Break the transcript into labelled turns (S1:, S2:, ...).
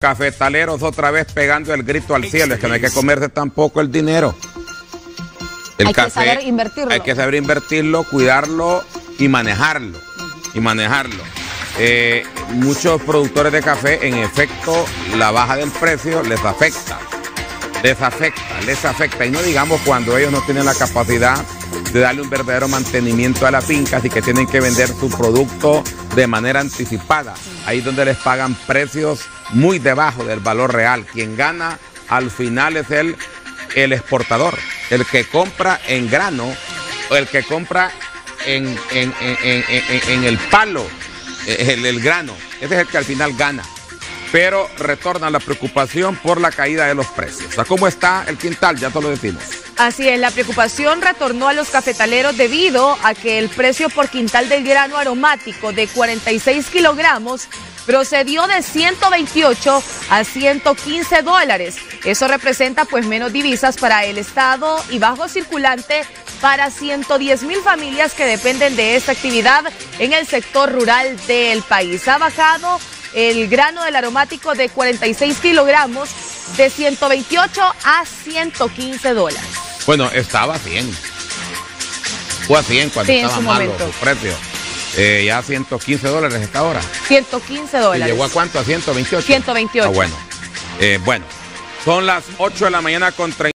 S1: Cafetaleros otra vez pegando el grito al cielo. Es que no hay que comerse tampoco el dinero. El café,
S2: hay que saber invertirlo.
S1: Hay que saber invertirlo, cuidarlo y manejarlo. Muchos productores de café, en efecto, la baja del precio les afecta. Y no digamos cuando ellos no tienen la capacidad de darle un verdadero mantenimiento a las fincas y que tienen que vender su producto de manera anticipada. Ahí es donde les pagan precios muy debajo del valor real. Quien gana al final es el exportador, el que compra en grano, o el que compra en el palo, el grano. Ese es el que al final gana. Pero retorna la preocupación por la caída de los precios. ¿A cómo está el quintal? Ya te lo decimos.
S2: Así es, la preocupación retornó a los cafetaleros debido a que el precio por quintal del grano aromático de 46 kilogramos procedió de 128 a 115 dólares. Eso representa pues menos divisas para el Estado y bajo circulante para 110,000 familias que dependen de esta actividad en el sector rural del país. Ha bajado el grano del aromático de 46 kilogramos de 128 a 115 dólares.
S1: Bueno, estaba a 100. Fue a 100 cuando estaba malo su precio. Ya a 115 dólares está ahora.
S2: 115 dólares.
S1: ¿Y llegó a cuánto? ¿A 128?
S2: 128.
S1: Bueno, son las 8 de la mañana con 30.